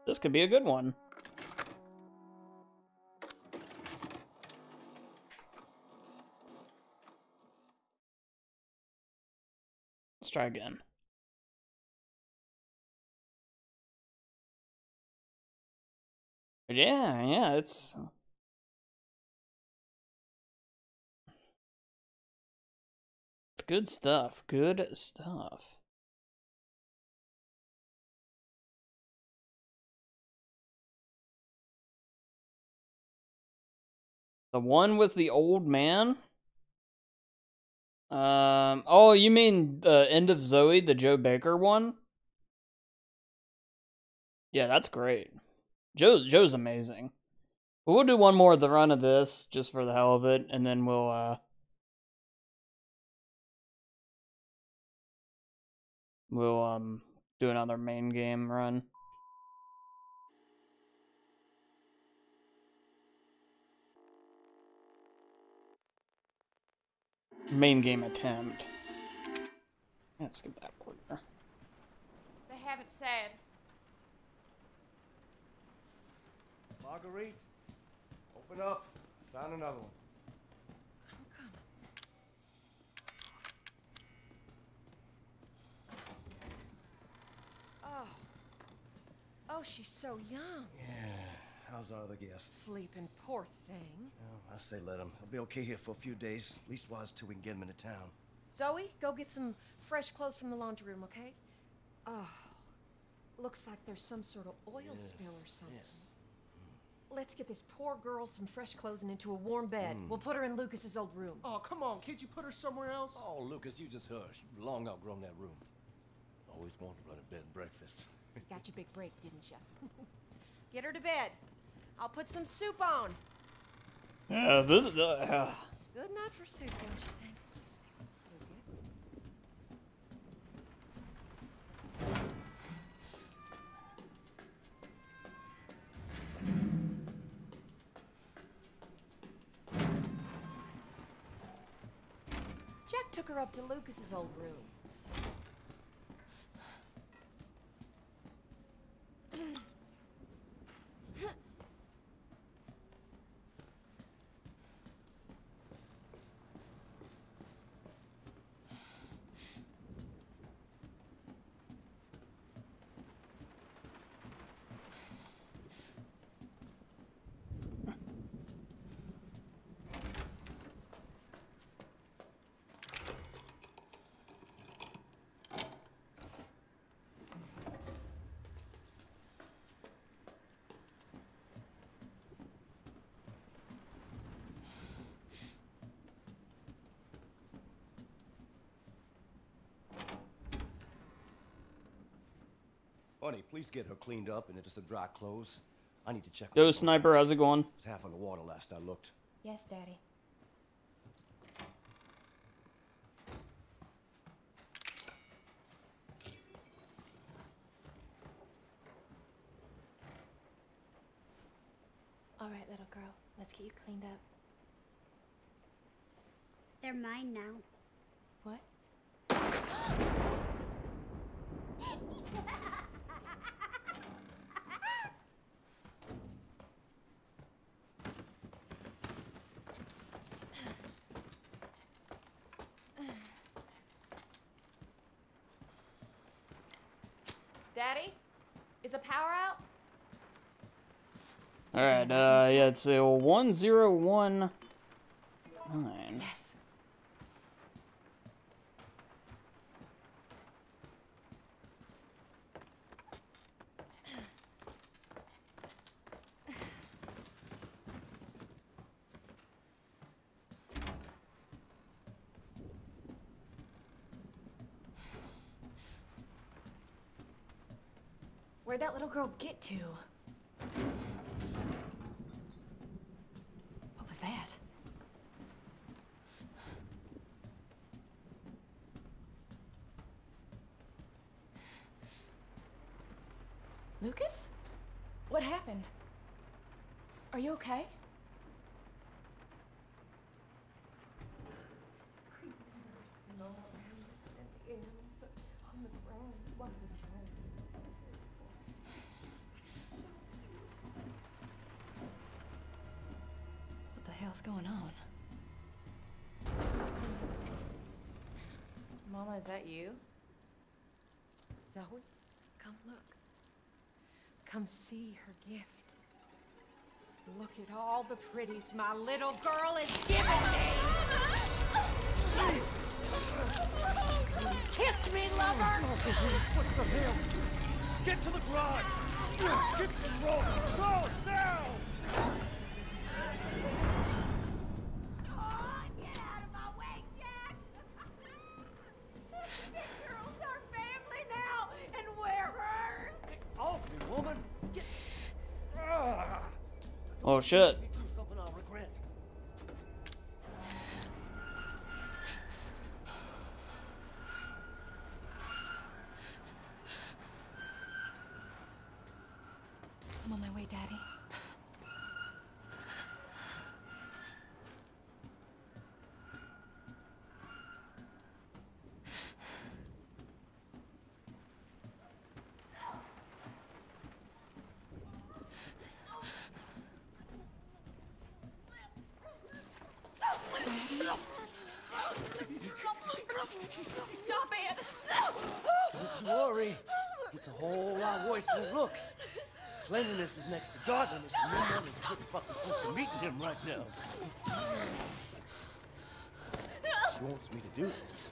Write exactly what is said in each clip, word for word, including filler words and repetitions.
This could be a good one. Let's try again. Yeah, yeah, it's... It's good stuff. Good stuff. The one with the old man? Um, oh, you mean the End of Zoe, the Joe Baker one? Yeah, that's great. Joe, Joe's amazing. But we'll do one more of the run of this, just for the hell of it, and then we'll, uh... We'll, um, do another main game run. Main game attempt. Yeah, let's get that order. They haven't said. Marguerite, open up. Found another one. I'm coming. Oh. Oh, she's so young. Yeah. How's our other guest? Sleeping, poor thing. Oh, I say let him. He'll be okay here for a few days. At least while till we can get him into town. Zoe, go get some fresh clothes from the laundry room, okay? Oh. Looks like there's some sort of oil Yeah. spill or something. Yes. Let's get this poor girl some fresh clothes and into a warm bed. Mm. We'll put her in Lucas's old room. Oh, come on, can't you put her somewhere else? Oh, Lucas, you just hush. You've long outgrown that room. Always wanted to run a bed and breakfast. You got your big break, didn't you? Get her to bed. I'll put some soup on. Yeah, this is... Uh, Good night for soup, don't you think? Excuse me, Lucas. Jack took her up to Lucas's old room. Bunny, please get her cleaned up and into some dry clothes. I need to check. Yo, Sniper, how's it going? It's half on the water last I looked. Yes, Daddy. All right, little girl. Let's get you cleaned up. They're mine now. What? Daddy? Is the power out? Alright, uh, yeah, it's a one zero one nine. Yes. Where'd that little girl get to? What was that? Lucas? What happened? Are you okay? hell's going on? Mama, is that you? Zoe, come look. Come see her gift. Look at all the pretties my little girl has given me. Kiss me, lover. What the hell? Get to the garage! Get some rope! Go, now! Oh, get out of my way, Jack! This girl's our family now, and we're hers. Off me, woman! Get... Ah! Oh shit. You do something I'll regret. I'm on my way, Daddy. Stop it! Don't you worry. It's a whole lot worse than it looks. Cleanliness is next to godliness, and your mother's pretty fucking close to meeting him right now. She wants me to do this.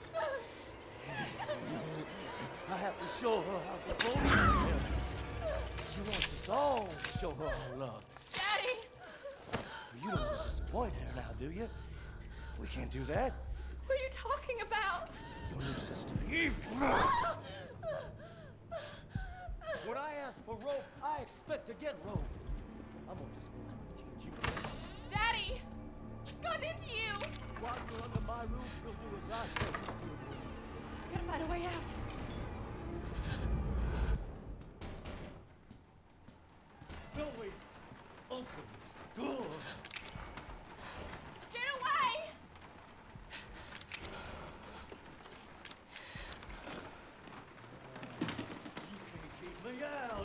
I have to show her how devoted I am. She wants us all to show her our love. Daddy! You don't want to disappoint her now, do you? We can't do that. What are you talking about? Your new sister, Eve. When I ask for rope, I expect to get rope. I'm gonna just go teach you. Daddy! He's gotten into you! While you're under my roof, you'll do as I say. I gotta find a way out. Billy, open the door. Get away! You can't keep me out.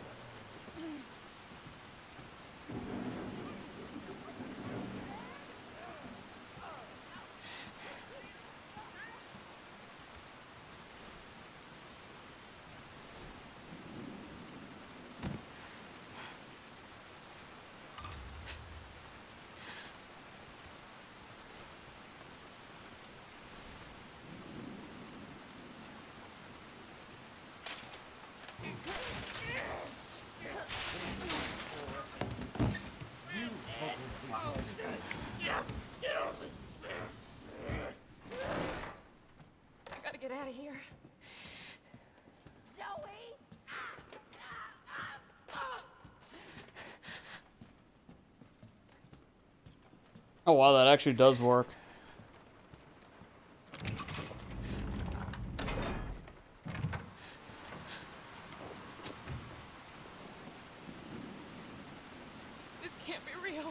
I gotta get out of here. Zoe! Oh wow, that actually does work. This can't be real.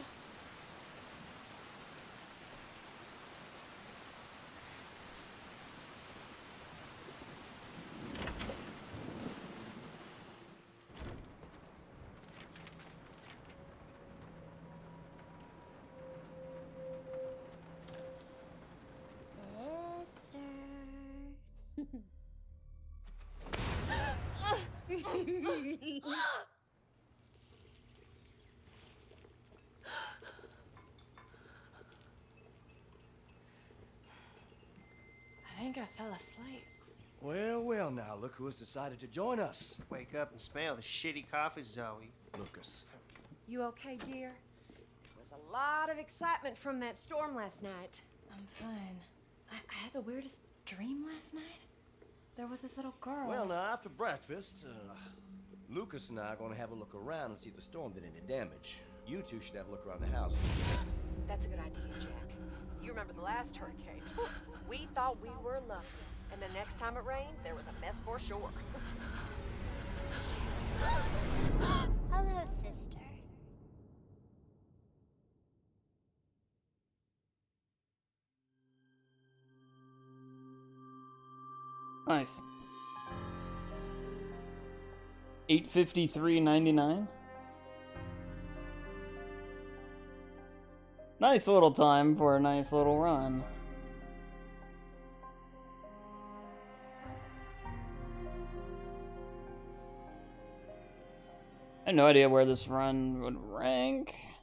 I think I fell asleep. Well, well, now look who has decided to join us. Wake up and smell the shitty coffee, Zoe. Lucas. You okay, dear? There was a lot of excitement from that storm last night. I'm fine. I, I had the weirdest dream last night. There was this little girl. Well, now, after breakfast, uh, Lucas and I are going to have a look around and see if the storm did any damage. You two should have a look around the house. That's a good idea, Jack. You remember the last hurricane? We thought we were lucky, and the next time it rained, there was a mess for sure. Hello, sister. Nice. eight fifty-three ninety-nine. Nice little time for a nice little run. I have no idea where this run would rank.